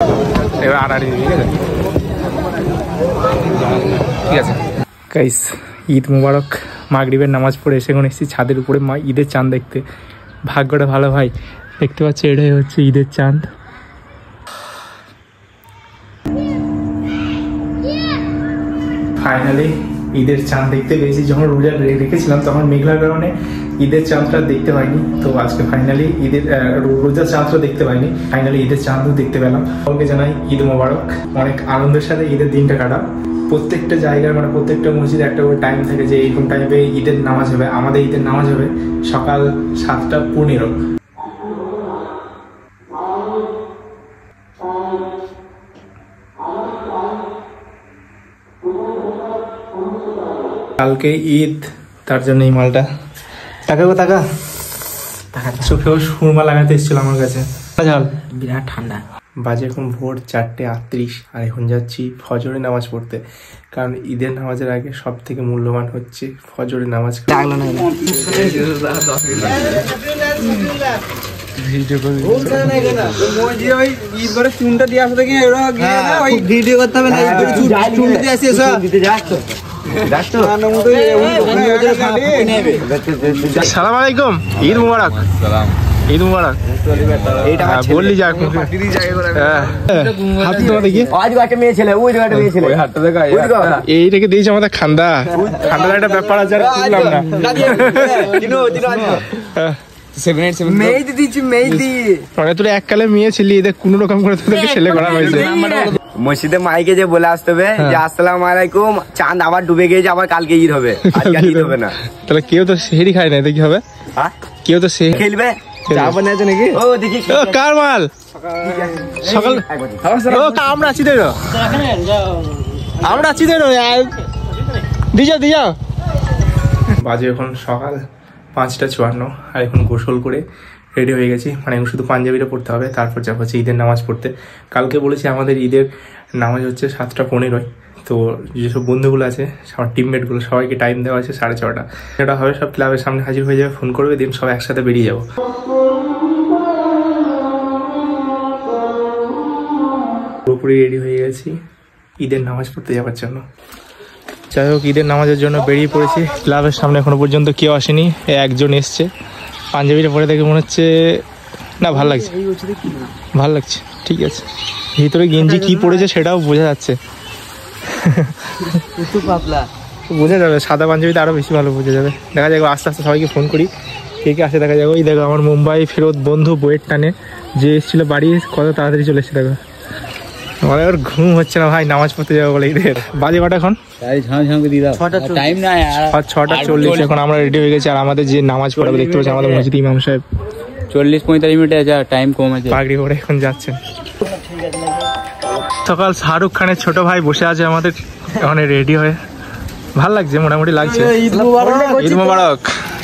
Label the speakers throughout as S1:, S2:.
S1: এবার আড়াআড়ি, ঠিক আছে ঠিক আছে গাইস। ঈদ মুবারক। মাগরিবের নামাজ পড়ে এসে এখন এসেছি ছাদের উপরে মা ঈদের চাঁদ দেখতে। ভাগ্যটা ভালো ভাই, দেখতে পাচ্ছি এটাই হচ্ছে ঈদের চাঁদ। ফাইনালি ঈদের চাঁদ দেখতে পেয়েছি। যখন রোজা রেখেছিলাম তখন মেঘলার কারণে ঈদের চাঁদটা দেখতে পাইনি, তো আজকে ফাইনালি ঈদের রোজার চাঁদটা দেখতে পাইনি, ফাইনালি ঈদের চাঁদও দেখতে পেলাম। সকলকে জানাই ঈদ মোবারক। অনেক আনন্দের সাথে ঈদের দিনটা কাটা। প্রত্যেকটা জায়গায় মানে প্রত্যেকটা মসজিদে একটা করে টাইম থাকে যে এইরকম টাইমে ঈদের নামাজ হবে। আমাদের ঈদের নামাজ হবে সকাল 7:15। কালকে ঈদ, তার জন্য এই মালটা। টাকা গো টাকা, চোখেও সুরমা লাগাতে এসেছিল আমার কাছে। বিরাট ঠান্ডা। বাজে এখন ভোর 4:38 আর এখন যাচ্ছি ফজরের নামাজ পড়তে, কারণ ঈদের নামাজের আগে সব থেকে মূল্যবান হচ্ছে ফজরের নামাজ। সালাম আলাইকুম, ঈদ মুবারক। ঈদ মুবারক। বললি যাক এইটাকে দিয়েছে আমাদের খান্দা। খান্দার একটা ব্যাপার আছে, আর বুঝলাম না। তোরা এককালে মেয়ে ছিলি, এদের কোন রকম করে তোদেরকে ছেলে করা হয়েছে।
S2: মসজিদে মাইকে যে বলে আসতে হবে যে আসসালামু আলাইকুম, চাঁদ আবার ডুবে গিয়েছে, আবার কালকে ঈদ হবে, ঈদ হবে না।
S1: তাহলে কেউ তো সেহেরি খায় না, এতে কি হবে? কেউ তো
S2: খেলবে নাকি? ও দেখি
S1: কার মাল সকাল আমরা আছি, আমরা আছি। দিয়া বাজে এখন সকাল 5:54 আর এখন গোসল করে রেডি হয়ে গেছি। মানে এখন শুধু পাঞ্জাবিটা পড়তে হবে, তারপর যাবো হচ্ছে ঈদের নামাজ পড়তে। কালকে বলেছি আমাদের ঈদের নামাজ হচ্ছে 7:15। তো যেসব বন্ধুগুলো আছে, আমার টিমমেটগুলো, সবাইকে টাইম দেওয়া আছে 6:30। এটা হবে, সব ক্লাবের সামনে হাজির হয়ে যাবে, ফোন করবে, দিন সব একসাথে বেরিয়ে যাবো। পুরোপুরি রেডি হয়ে গেছি ঈদের নামাজ পড়তে যাওয়ার জন্য। যাই হোক, ঈদের নামাজের জন্য বেরিয়ে পড়েছি। ক্লাবের সামনে এখনো পর্যন্ত কেউ আসেনি, একজন এসছে। পাঞ্জাবিটা পরে দেখে মনে হচ্ছে না, ভাল লাগছে, ভাল লাগছে, ঠিক আছে। ভিতরে গেঞ্জি কি পড়েছে সেটাও বোঝা যাচ্ছে, বোঝা যাবে। সাদা পাঞ্জাবিতে আরো বেশি ভালো বোঝা যাবে। দেখা যাবে আস্তে আস্তে সবাইকে ফোন করি, কে কে আসে দেখা যাবে। ওই দেখো আমার মুম্বাই ফেরত বন্ধু বইয়ের টানে যে এসেছিল বাড়ি, কত তাড়াতাড়ি চলে এসছে। দেখো আমার আর ঘুম হচ্ছে না ভাই, নামাজ পড়তে যাবো বলে। ঈদের বাজে কটা এখন? 6:40। এখন আমরা রেডি হয়ে গেছি। আর আমাদের যে নামাজ পড়াবে দেখতে পাচ্ছি আমাদের মসজিদ ইমাম সাহেব
S3: 40-45 মিনিটে টাইম কম আছে,
S1: পাগড়ি পরে এখন যাচ্ছেন। সকাল শাহরুখ খানের ছোট ভাই বসে আছে আমাদের ওখানে রেডি হয়ে। ভাল লাগছে, মোটামুটি লাগছে। ঈদ মুবারক।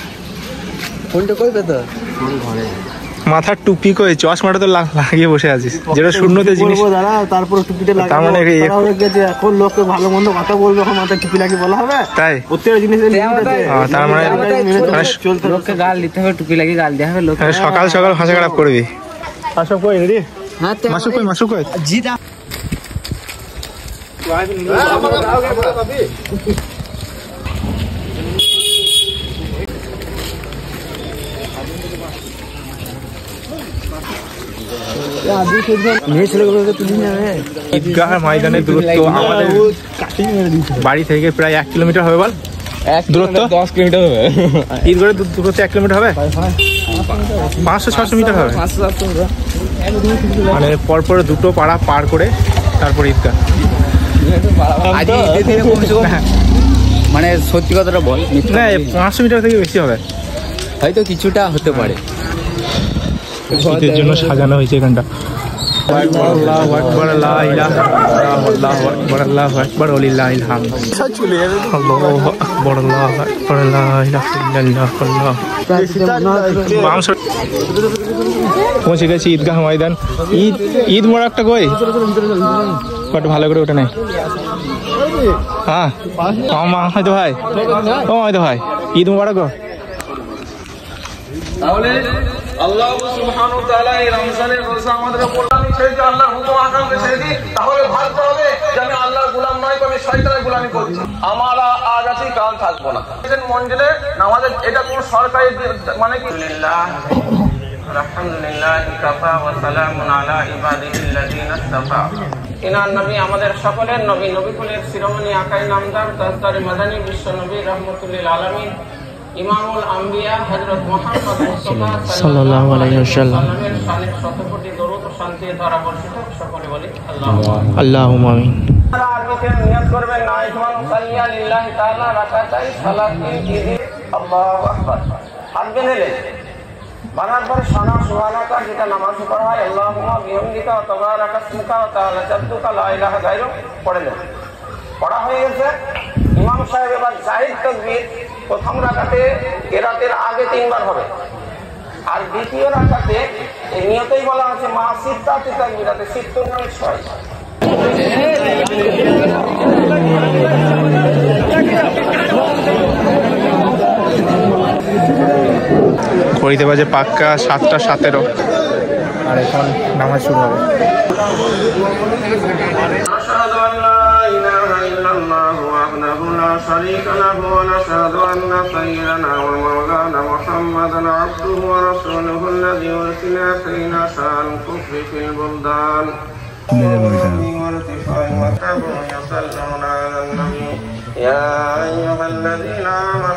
S1: মাথার টুপি কই, চশমাটা তো লাগিয়ে বসে আছিস, যেটা শূন্যতে জিনিস।
S4: তারপর টুপিটা
S1: তার মানে
S4: এখন লোককে ভালো মন্দ কথা বলবে, এখন মাথায় টুপি লাগিয়ে বলা হবে, তাই প্রত্যেকটা জিনিস।
S1: তার মানে
S3: লোককে গাল দিতে হবে, টুপি লাগিয়ে গাল দেওয়া হবে।
S1: সকাল সকাল ভাষা খারাপ করবি। মাসুক কই রেডি? মাসুক কই, মাসুক কই?
S4: জিদা
S1: ঈদগাহ ময়দানের দূরত্ব আমাদের বাড়ি থেকে প্রায় 1 কিলোমিটার হবে। বল দূরত্ব
S3: 10 কিলোমিটার হবে।
S1: ঈদগাহের দূরত্ব 1 কিলোমিটার হবে, 500-600 মিটার হবে। মানে পরপর দুটো পাড়া পার করে তারপর ঈদগাহ।
S3: মানে সত্যি কথাটা বল,
S1: না 500 মিটার থেকে বেশি হবে,
S3: হয়তো কিছুটা হতে পারে।
S1: ঈদের জন্য সাজানো হয়েছে এখানটা। আল্লাহু আকবার, লা ইলাহা ইল্লাল্লাহ, আল্লাহু আকবার, আল্লাহু আকবার, ওয়ালিল্লাহিল হামদ। আল্লাহু আকবার, আল্লাহু আকবার, লা ইলাহা ইল্লাল্লাহ, আল্লাহু। পৌঁছে গেছি ঈদগাহ ময়দান। ঈদ মোবারকটা কই? কত ভালো করে ওঠে নাই। হ্যাঁ হয়তো ভাই, ও হয়তো ভাই, ঈদ মোবারক। তাহলে আল্লাহ সুবহানাহু ওয়া তাআলা এই রমজানের রোজা আমাদের
S5: আমি ছেড়ে দিই, আল্লাহর হুকুম আহকামকে ছেড়ে দিই, তাহলে ভাবতে হবে যে আমি আল্লাহর গোলাম নয়, আমি শয়তানের গোলামি করছি। আমরা আজ আছি, কাল থাকবো না। মঞ্জিলে নামাজের এটা কোন সরকারি মানে কি? আলহামদুলিল্লাহ কাফা ওয়া সালামুন আলা ইবাদিল্লাযিনা ইসতাফা। ইনার নবী আমাদের সকলের নবী, নবীকুলের শিরোমণি আকাই নামদার তাজদারে মাদানী বিশ্ব নবী রাহমাতুল আলামিন ইমামুল আম্বিয়া হযরত মুহাম্মদ মুস্তাফা সাল্লাল্লাহু আলাইহি ওয়াসাল্লামের শানে শত কোটি দরুদ ও শান্তি ধারা বর্ষিত। সকলে বলি
S1: আল্লাহুম্মা আমিন।
S5: আপনারা আরবিতে নিয়ত করবেন না ইসমান সাল্লিয়া লিল্লাহি তাআলা রাকাতাই সালাতিন ঈদ আল্লাহু আকবার। হাত বেঁধে বানার পরে সানা সুবহানাকা যেটা নামাজ পড়া হয় আল্লাহুম্মা বিহামদিকা ওয়া তাবারাকা ইসমুকা ওয়া তাআলা জাদ্দুকা লা ইলাহা গায়রুক পড়ে নেন। পড়া হয়ে গেছে। ইমাম সাহেব এবার জাহিদ তাকবীর প্রথম রাকাতে কেরাতের আগে 3 বার হবে, আর দ্বিতীয় রাকাতে এই নিয়তেই বলা আছে মা সিত্তাতি তাকবীরাতে, 70 মানে 6।
S1: ঘড়িতে বাজে পাক্কা 7:17 আর এখন নামাজ শুরু হবে।
S5: আশহাদু আল্লা ইলাহা ইল্লাল্লাহু ওয়াহদাহু লা শারীকা লাহু ওয়া নাশহাদু আন্না সাইয়্যিদানা ওয়া মাওলানা মুহাম্মাদান আবদুহু ওয়া রাসূলুহু আল্লাযী উরসিলা ফীনা শাআন কুফরি ফিল বুলদান ইয়া আইয়ুহাল্লাযীনা আমানু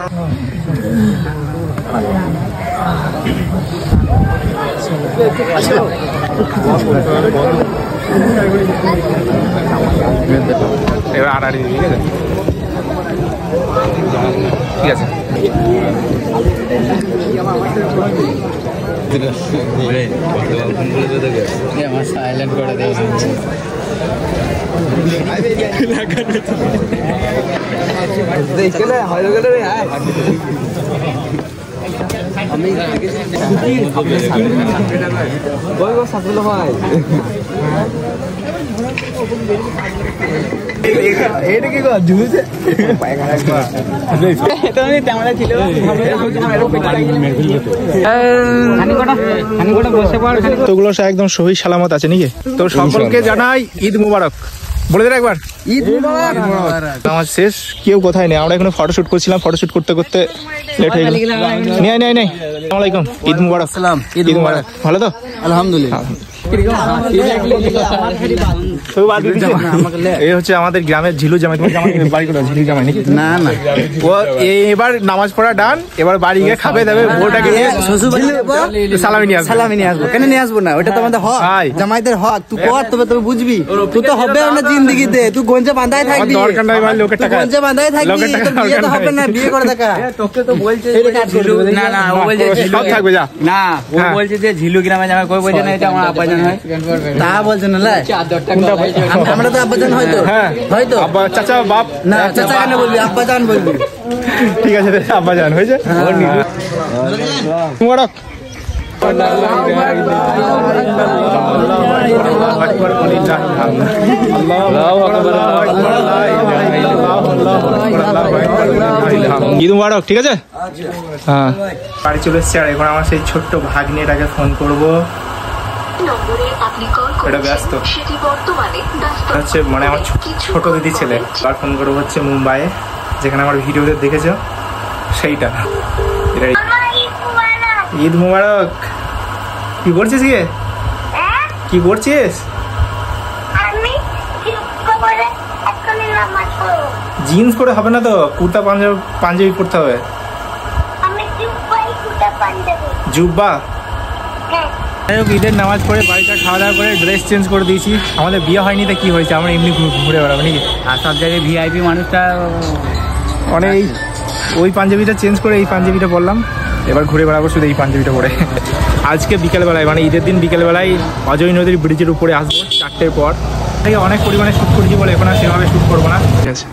S1: এবার আড়াড়ি ঠিক আছে, ঠিক আছে।
S3: আমার সাইলেন্ট করে দেয়।
S1: এটা কি কর ঝুলছে তোগুলো একদম সহি সালামত আছে নাকি? তো সকলকে জানাই ঈদ মুবারক। বলে দেন একবার ঈদ মুবারক। আমার শেষ, কেউ কোথায় নেই, আমরা এখানে ফটোশুট করছিলাম, ফটোশুট করতে করতে লেট হয়ে গেল। নেই নেই নেই, আসসালামু আলাইকুম, ঈদ মুবারক। ঈদ মুবারক। ভালো তো? আলহামদুলিল্লাহ। এই হচ্ছে আমাদের গ্রামের ঝিলু জামাই। তোমার বাড়ি কোথায়? ঝিলু জামাই নাকি? না না, ও এবার নামাজ পড়া ডান, এবার বাড়ি গিয়ে খাবে দাবে, বউটাকে নিয়ে সালামি নিয়ে আসবো। সালামি নিয়ে আসবো কেন? নিয়ে আসবো না, ওটা তো আমাদের হক, জামাইদের হক। তুই কর, তবে তুমি বুঝবি। তুই তো হবে না জিন্দেগিতে, তুই গঞ্জে বাঁধাই থাকবি। দরকার নাই ভাই, লোকের টাকা গঞ্জে বাঁধাই থাকবি, তোর বিয়ে তো হবে না, বিয়ে করে দেখা। তোকে তো বলছে না না, ও বলছে সব থাকবে যা না, ও বলছে যে ঝিলু গ্রামে জামাই, কই বলছে না এটা আমার আব্বাজান হয়, তা বলছে না। আমরা তো আব্বাজান হয়তো, হয়তো চাচা বাপ না, চাচা কেন বলবি, আব্বাজান বলবি। ঠিক আছে, আব্বাজান হয়েছে। মুবারক। ঈদ মুবারক। ঠিক আছে, হ্যাঁ। বাড়ি চলে এসছি, আর এখন আমার সেই ছোট্ট ভাগ্নেটাকে ফোন করবো। এটা ব্যস্ত হচ্ছে, মানে আমার ছোট দিদি ছেলে। আর ফোন করবো হচ্ছে মুম্বাইয়ে, যেখানে আমার ভিডিওতে দেখেছো সেইটা। ঈদ মুবারক। কি করছিস গিয়ে? কি করছিস? জিন্স পরে হবে না তো, কুর্তা পাঞ্জাবি পরতে হবে। জুব্বা। ঈদের নামাজ পড়ে বাড়িটা খাওয়া দাওয়া করে ড্রেস চেঞ্জ করে দিয়েছি। আমাদের বিয়ে হয়নি, তা কি হয়েছে, আমরা এমনি ঘুরে বেড়াবো নাকি?
S3: আর সব জায়গায় ভিআইপি মানুষটা
S1: অনেক ওই পাঞ্জাবিটা চেঞ্জ করে এই পাঞ্জাবিটা পরলাম, এবার ঘুরে বেড়াবো শুধু এই পাঞ্জাবিটা পরে। আজকে বিকেলবেলায়, মানে ঈদের দিন বিকেলবেলায় অজয় নদীর ব্রিজের উপরে আসবো 4টের পর থেকে। অনেক পরিমাণে শ্যুট করেছি বলে এখন আর সেভাবে শ্যুট করবো না। ঠিক আছে,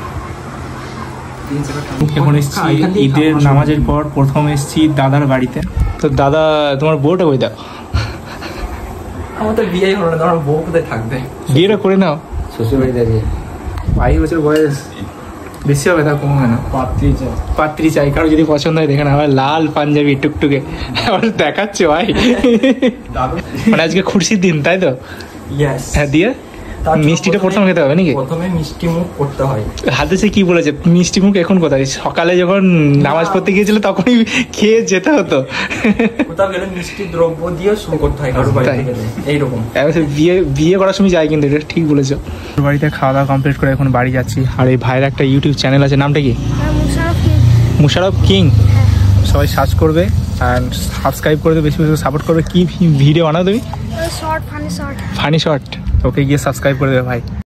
S1: এখন এসছি ঈদের নামাজের পর, প্রথম এসছি দাদার বাড়িতে। তো দাদা, তোমার বউটা কই? দাও,
S3: আমার তো বিয়েই হলো না, আমার বউ কোথায় থাকবে?
S1: বিয়েটা করে নাও।
S3: শ্বশুর বাড়ি থেকে
S1: 22 বছর বয়স, বেশি হবে তা কম হয় না। পাত্রী চাই কারো যদি পছন্দ হয় দেখেন আমার লাল পাঞ্জাবি টুকটুকে আবার দেখাচ্ছে ভাই। মানে আজকে খুশির দিন তাই তো? হ্যাঁ দিয়ে মিষ্টিটা প্রথম খেতে হবে নাকি?
S6: প্রথমে মিষ্টি মুখ করতে হয়।
S1: হাদিসে কি বলেছে মিষ্টি মুখ এখন কোথায়? সকালে যখন নামাজ পড়তে গিয়েছিল তখনই খেয়ে যেতে হতো।
S6: কোথাও গেলে মিষ্টি দ্রব্য দিয়ে শুরু করতে হয় কারো বাড়িতে গেলে এইরকম।
S1: বিয়ে করার সময় যায় কিন্তু এটা ঠিক বলেছো। বাড়িতে খাওয়া দাওয়া কমপ্লিট করে এখন বাড়ি যাচ্ছি। আর এই ভাইয়ের একটা ইউটিউব চ্যানেল আছে, নামটা কি? মুশারফ কিং। সবাই সার্চ করবে আর সাবস্ক্রাইব করবে, বেশি বেশি সাপোর্ট করবে। কি ভিডিও বানাও তুমি? Funny short. ওকে গিয়ে সাবস্ক্রাইব করে দেবে ভাই।